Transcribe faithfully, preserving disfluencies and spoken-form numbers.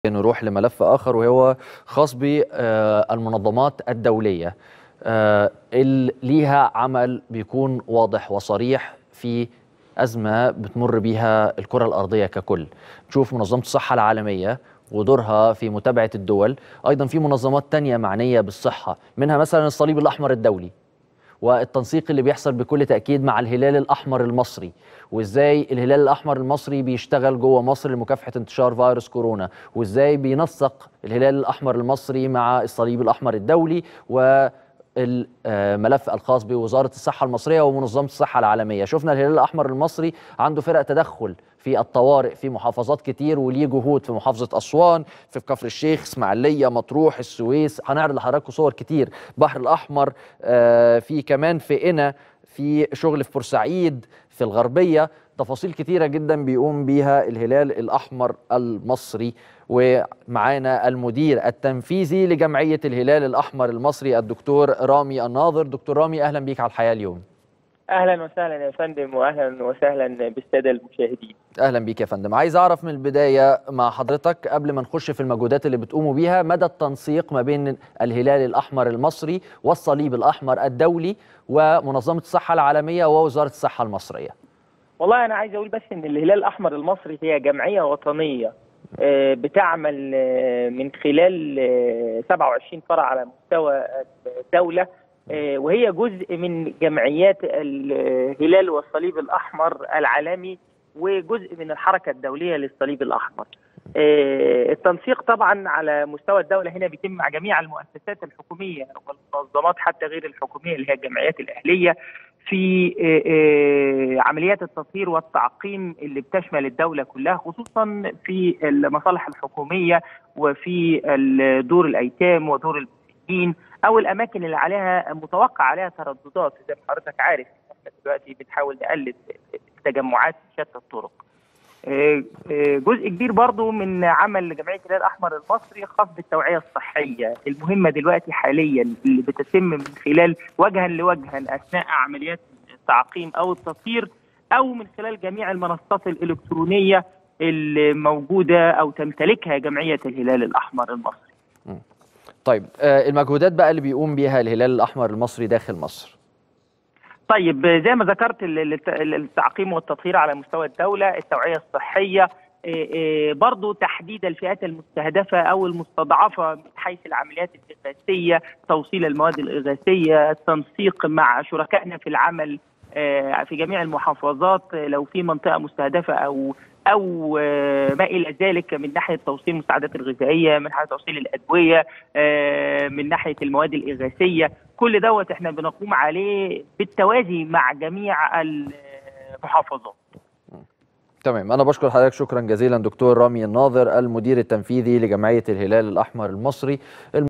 نروح لملف آخر وهو خاص بالمنظمات الدولية اللي ليها عمل بيكون واضح وصريح في أزمة بتمر بيها الكرة الأرضية ككل. نشوف منظمة الصحة العالمية ودورها في متابعة الدول، أيضا في منظمات تانية معنية بالصحة، منها مثلا الصليب الأحمر الدولي والتنسيق اللي بيحصل بكل تأكيد مع الهلال الأحمر المصري، وإزاي الهلال الأحمر المصري بيشتغل جوه مصر لمكافحة انتشار فيروس كورونا، وإزاي بينسق الهلال الأحمر المصري مع الصليب الأحمر الدولي والملف الخاص بوزارة الصحة المصرية ومنظمة الصحة العالمية. شفنا الهلال الأحمر المصري عنده فرق تدخل في الطوارئ في محافظات كتير، وليه جهود في محافظة أسوان، في كفر الشيخ، اسماعيلية، مطروح، السويس، هنعرض لحضراتكم صور كتير، بحر الأحمر، آه في كمان في قنا، في شغل في بورسعيد، في الغربية، تفاصيل كتيرة جدا بيقوم بيها الهلال الأحمر المصري. ومعانا المدير التنفيذي لجمعية الهلال الأحمر المصري الدكتور رامي الناظر. دكتور رامي، أهلا بيك على الحياة اليوم. اهلا وسهلا يا فندم، واهلا وسهلا بالساده المشاهدين. اهلا بيك يا فندم. عايز اعرف من البدايه مع حضرتك قبل ما نخش في المجهودات اللي بتقوموا بيها، مدى التنسيق ما بين الهلال الاحمر المصري والصليب الاحمر الدولي ومنظمه الصحه العالميه ووزاره الصحه المصريه. والله انا عايز اقول بس ان الهلال الاحمر المصري هي جمعيه وطنيه بتعمل من خلال سبعة وعشرين فرع على مستوى الدوله، وهي جزء من جمعيات الهلال والصليب الأحمر العالمي وجزء من الحركة الدولية للصليب الأحمر. التنسيق طبعا على مستوى الدولة هنا بيتم مع جميع المؤسسات الحكومية والمنظمات حتى غير الحكومية اللي هي الجمعيات الأهلية في عمليات التطهير والتعقيم اللي بتشمل الدولة كلها، خصوصا في المصالح الحكومية وفي دور الأيتام ودور المسنين او الاماكن اللي عليها متوقع عليها ترددات. زي ما حضرتك عارف احنا دلوقتي بنحاول نقلل التجمعات بشتى الطرق. جزء كبير برضو من عمل جمعيه الهلال الاحمر المصري خاص بالتوعيه الصحيه المهمه دلوقتي حاليا اللي بتتم من خلال وجها لوجها اثناء عمليات التعقيم او التطهير، او من خلال جميع المنصات الالكترونيه اللي موجوده او تمتلكها جمعيه الهلال الاحمر المصري. م. طيب المجهودات بقى اللي بيقوم بيها الهلال الأحمر المصري داخل مصر. طيب زي ما ذكرت التعقيم والتطهير على مستوى الدولة، التوعية الصحية، برضو تحديد الفئات المستهدفة أو المستضعفة من حيث العمليات الإغاثية، توصيل المواد الإغاثية، التنسيق مع شركائنا في العمل في جميع المحافظات لو في منطقة مستهدفة أو أو ما إلى ذلك، من ناحية توصيل المساعدات الغذائية، من ناحية توصيل الأدوية، من ناحية المواد الإغاثية. كل دوت احنا بنقوم عليه بالتوازي مع جميع المحافظات. تمام، أنا بشكر حضرتك شكرا جزيلا دكتور رامي الناظر المدير التنفيذي لجمعية الهلال الأحمر المصري.